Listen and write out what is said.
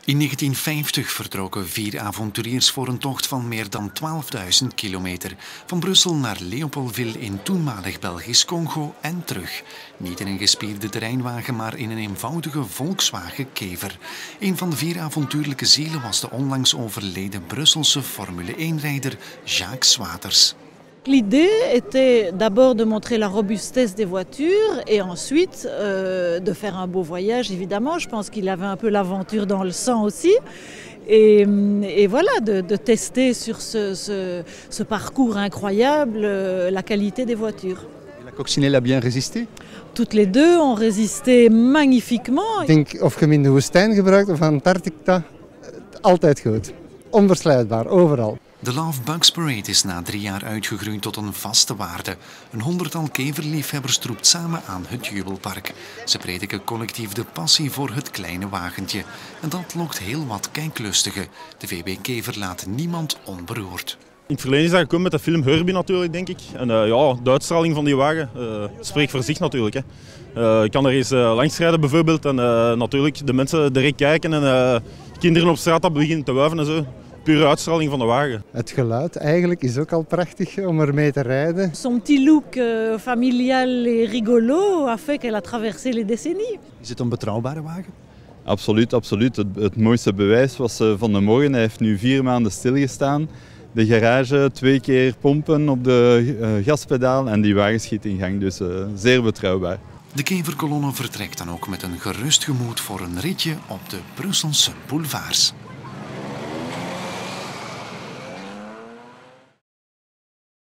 In 1950 vertrokken 4 avonturiers voor een tocht van meer dan 12.000 kilometer. Van Brussel naar Leopoldville in toenmalig Belgisch Congo en terug. Niet in een gespierde terreinwagen, maar in een eenvoudige Volkswagen Kever. Een van de 4 avontuurlijke zielen was de onlangs overleden Brusselse Formule 1-rijder Jacques Swaters. L'idée était d'abord de montrer la robustesse des voitures et ensuite de faire un beau voyage, évidemment. Je pense qu'il avait un peu l'aventure dans le sang aussi. Et voilà, de tester sur ce parcours incroyable la qualité des voitures. Et la coccinelle a bien résisté? Toutes les deux ont résisté magnifiquement. Ik denk of je hem in de woestijn gebruikt of Antarctica, altijd goed. Onverslijdbaar, overal. De Love Bugs Parade is na 3 jaar uitgegroeid tot een vaste waarde. Een 100-tal keverliefhebbers troept samen aan het Jubelpark. Ze prediken collectief de passie voor het kleine wagentje. En dat lokt heel wat kijklustigen. De VB Kever laat niemand onberoerd. In het verleden is dat gekomen met de film Herbie natuurlijk, denk ik. En ja, de uitstraling van die wagen spreekt voor zich natuurlijk. Hè. Ik kan er eens langs rijden bijvoorbeeld en natuurlijk de mensen direct kijken en kinderen op straat dat beginnen te wuiven en zo. Pure uitstraling van de wagen. Het geluid eigenlijk is ook al prachtig om ermee te rijden. Son petit look familial et rigolo a fait qu'elle a traversé les décennies. Is het een betrouwbare wagen? Absoluut, absoluut. Het mooiste bewijs was van de morgen. Hij heeft nu 4 maanden stilgestaan. De garage 2 keer pompen op de gaspedaal en die wagen schiet in gang. Dus zeer betrouwbaar. De keverkolonne vertrekt dan ook met een gerust gemoed voor een ritje op de Brusselse boulevards.